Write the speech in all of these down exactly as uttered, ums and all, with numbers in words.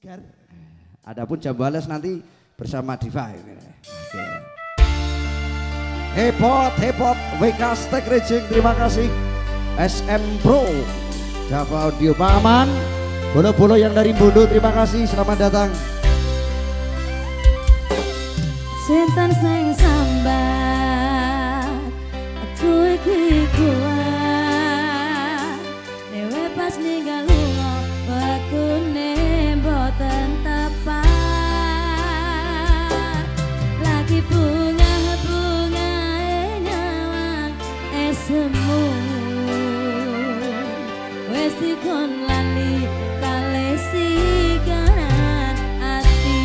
Adapun jam balas nanti bersama Diva. Oke. Hepot, hepot, W K Stack Racing, terima kasih. S M Pro, Java Audio Paman, bolo-bolo yang dari Bondo, terima kasih, selamat datang. Sinten sing sambat aku iki kuat dewe pas ninggal lunga wekune mboten tepat lagi bunga-bunga nyawang esemu wis dikon lali kalesi kanan ati.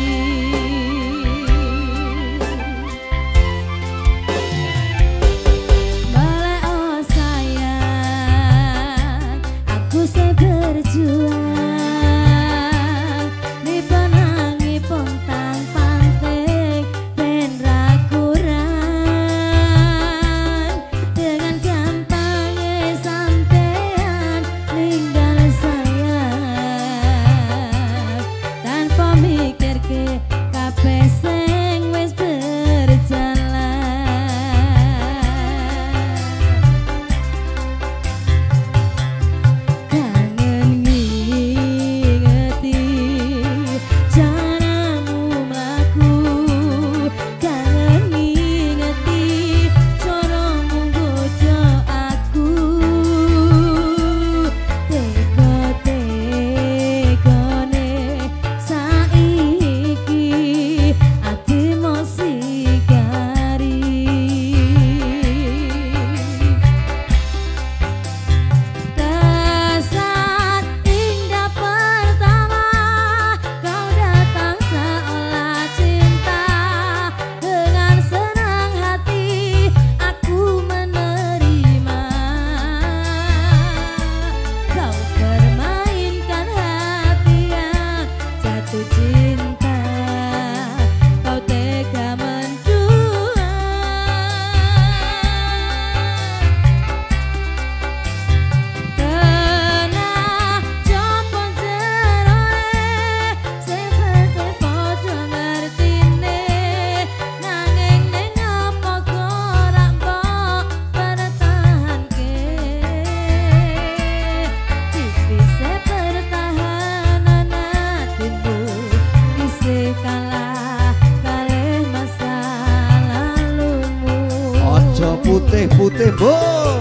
Putih-putih bu.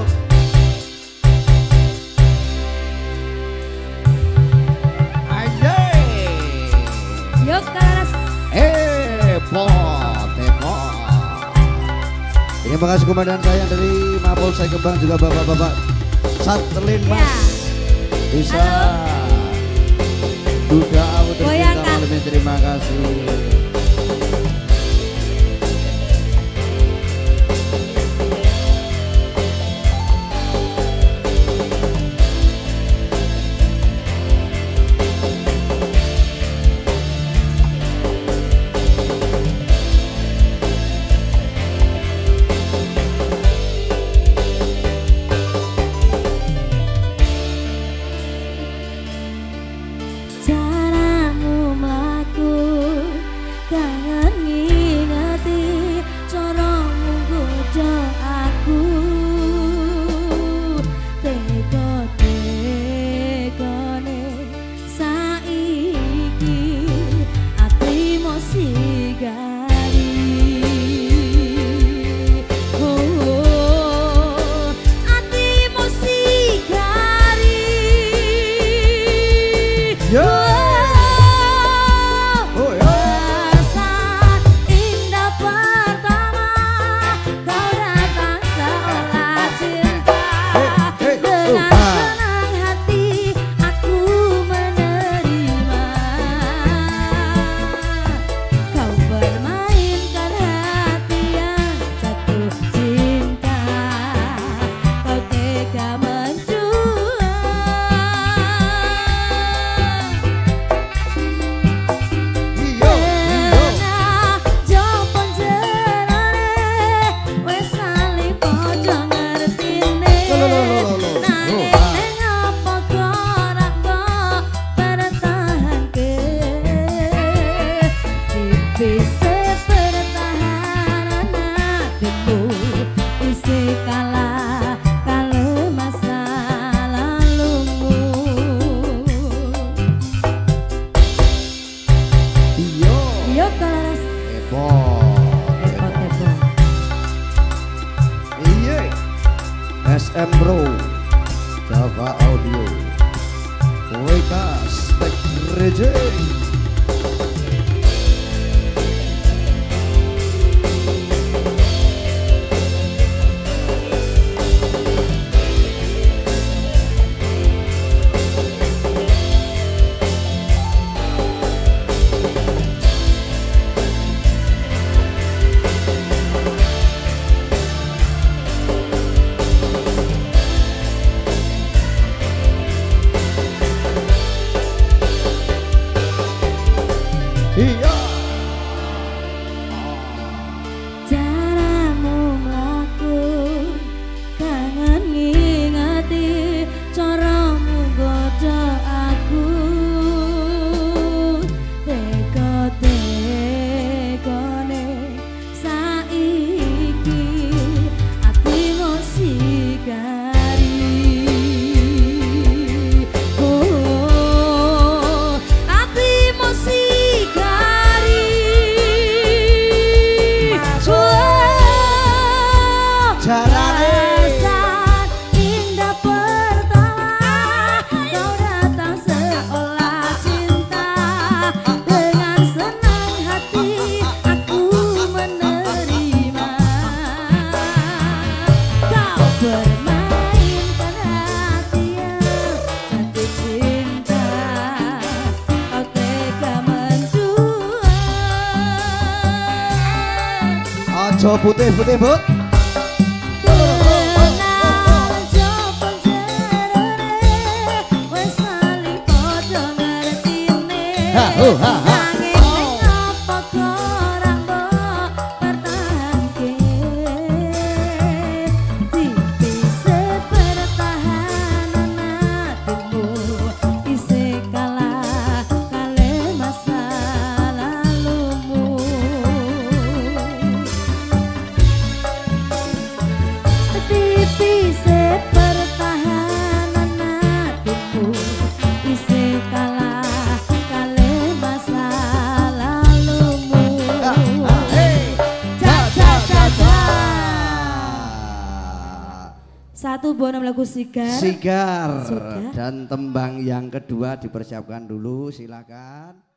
Ayy. Yuk kelas. Hepot, hepot. Terima kasih komandan saya dari Mapolsek Kembang, juga bapak-bapak Satelin mas ya. Bisa duga auto terima kasih. M Pro Java Audio W K Stek Rejeng. Iya. Caramu mlaku kangen ngingati caramu godho aku teko-tekone saiki atimu sigari oh atimu sigari Perasaan indah pertama kau datang seolah cinta dengan senang hati aku menerima kau bermainkan hati yang jatuh cinta kau tega mendua Aja putih-putih Bud. Ha, oh, ha, ha. Satu buah nama lagu Sigar. Sigar. Sudah. Dan tembang yang kedua dipersiapkan dulu, silakan.